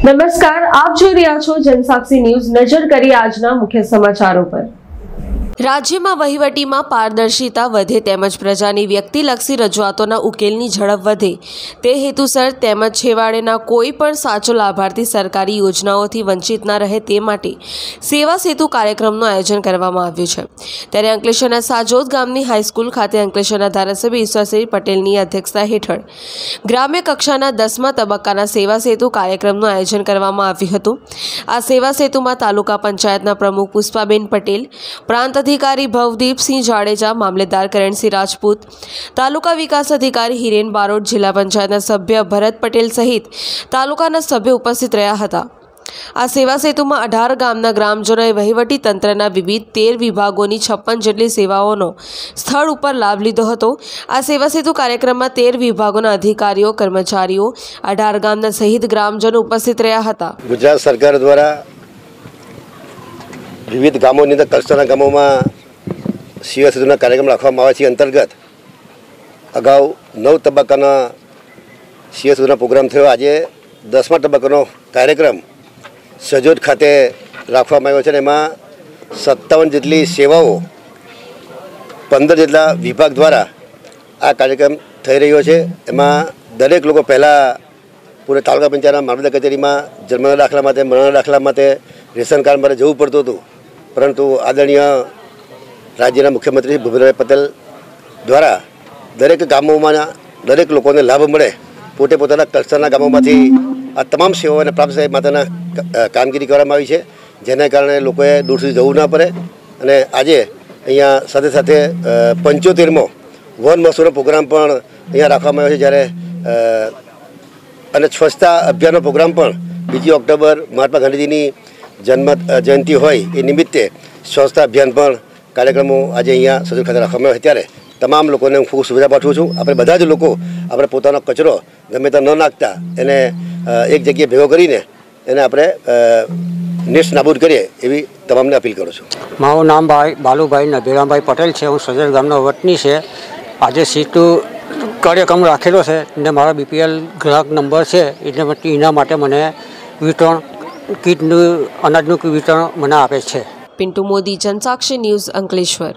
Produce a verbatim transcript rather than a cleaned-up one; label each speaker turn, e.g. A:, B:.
A: નમસ્કાર, આપ જોઈ રહ્યા છો જનસાક્ષી ન્યૂઝ। નજર કરીએ આજના મુખ્ય સમાચારો પર। રાજ્યમાં વહીવટીમાં પારદર્શિતા વધે તેમજ પ્રજાની વ્યક્તિલક્ષી રજૂઆતોના ઉકેલની ઝડપ વધે તે હેતુસર તેમજ છેવાડેના કોઈ પણ સાચો લાભાર્થી સરકારી યોજનાઓથી વંચિત ન રહે તે માટે સેવા સેતુ કાર્યક્રમનું આયોજન કરવામાં આવ્યું છે। ત્યારે અંકલેશ્વરના સાજોદ ગામની હાઈસ્કૂલ ખાતે અંકલેશ્વરના ધારાસભ્ય ઈશ્વરસિંહ પટેલની અધ્યક્ષતા હેઠળ ગ્રામ્ય કક્ષાના દસમા તબક્કાના સેવા સેતુ કાર્યક્રમનું આયોજન કરવામાં આવ્યું હતું। આ સેવા સેતુમાં તાલુકા પંચાયતના પ્રમુખ પુષ્પાબેન પટેલ, પ્રાંત અધિકારી ભવદીપસિંહ જાડેજા, મામલેદાર કરણસિંહ રાજપૂત, તાલુકા વિકાસ અધિકારી હિરેન બારોટ, જિલ્લા પંચાયતના સભ્ય ભરત પટેલ સહિત તાલુકાના સભ્યો ઉપસ્થિત રહ્યા હતા। આ સેવા સેતુમાં અઢાર ગામના ગ્રામજનોએ વહીવટી તંત્રના વિવિધ તેર વિભાગોની છપ્પન જેટલી સેવાઓનો સ્થળ ઉપર લાભ લીધો હતો। આ સેવા સેતુ કાર્યક્રમમાં તેર વિભાગોના અધિકારીઓ, કર્મચારીઓ, અઢાર ગામના સહિત ગ્રામજનો ઉપસ્થિત રહ્યા હતા।
B: ગુજરાત સરકાર દ્વારા વિવિધ ગામોની અંદર કલસ્ટરના ગામોમાં સેવા સેતુના કાર્યક્રમ રાખવામાં આવે છે। અંતર્ગત અગાઉ નવ તબક્કાના સેવા સેતુના પ્રોગ્રામ થયો। આજે દસમા તબક્કાનો કાર્યક્રમ સજોદ ખાતે રાખવામાં આવ્યો છે અને એમાં સત્તાવન જેટલી સેવાઓ પંદર જેટલા વિભાગ દ્વારા આ કાર્યક્રમ થઈ રહ્યો છે। એમાં દરેક લોકો પહેલાં પૂરે તાલુકા પંચાયતના મામલતદાર કચેરીમાં જન્મના દાખલા માટે, મરણના દાખલા માટે, રેશન કાર્ડ માટે જવું પડતું હતું, પરંતુ આદરણીય રાજ્યના મુખ્યમંત્રી ભૂપેન્દ્રભાઈ પટેલ દ્વારા દરેક ગામોમાં દરેક લોકોને લાભ મળે, પોતે પોતાના કલસ્ટરના ગામોમાંથી આ તમામ સેવાઓને પ્રાપ્ત થાય માટેના કામગીરી કરવામાં આવી છે, જેના કારણે લોકોએ દૂર સુધી જવું ના પડે। અને આજે અહીંયા સાથે સાથે પંચોતેરમો વન મહોત્સવનો પ્રોગ્રામ પણ અહીંયા રાખવામાં આવ્યો છે, જ્યારે અને સ્વચ્છતા અભિયાનનો પ્રોગ્રામ પણ બીજી ઓક્ટોબર મહાત્મા ગાંધીજીની જન્મ જયંતિ હોય એ નિમિત્તે સ્વચ્છતા અભિયાન પણ કાર્યક્રમો આજે અહીંયા સજોદ ખાતે રાખવામાં આવે। ત્યારે તમામ લોકોને હું ખૂબ સુવિધા પાઠવું છું। આપણે બધા જ લોકો આપણે પોતાનો કચરો ગમે ત્યાં ન નાખતા એને એક જગ્યાએ ભેગો કરીને એને આપણે નેસ્ત નાબૂદ કરીએ એવી તમામને અપીલ કરું છું।
C: મારું નામ ભાઈ બાલુભાઈ નભીરામભાઈ પટેલ છે। હું સજોદ ગામનો વતની છે। આજે સીટુ કાર્યક્રમ રાખેલો છે ને મારા બીપીએલ ગ્રાહક નંબર છે એટલે એના માટે મને વિતરણ કીટનું અનાજનું વિતરણ મને આપે છે।
A: પિન્ટુ મોદી, જનસાક્ષી ન્યૂઝ, અંકલેશ્વર।